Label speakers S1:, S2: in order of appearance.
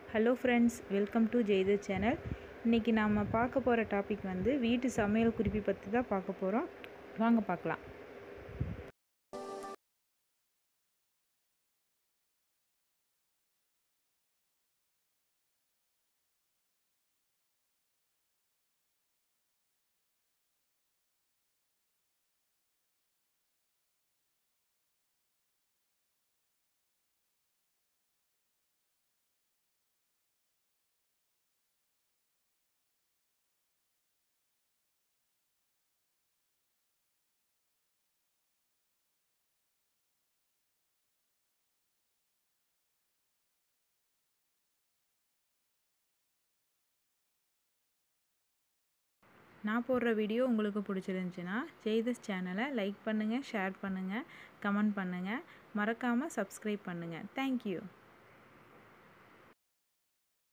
S1: Hello friends, welcome to Jaidhar channel. இன்றைக்கி நாம் பார்க்க போகிற டாபிக் வந்து வீட்டு சமையல் குறிப்பு பற்றி தான் பார்க்க போகிறோம். வாங்க பார்க்கலாம். நான் போடுற வீடியோ உங்களுக்கு பிடிச்சிருந்துச்சின்னா ஜெய்தஸ் சேனலை லைக் பண்ணுங்கள், ஷேர் பண்ணுங்கள், கமெண்ட் பண்ணுங்கள், மறக்காமல் சப்ஸ்கிரைப் பண்ணுங்கள். தேங்க்யூ.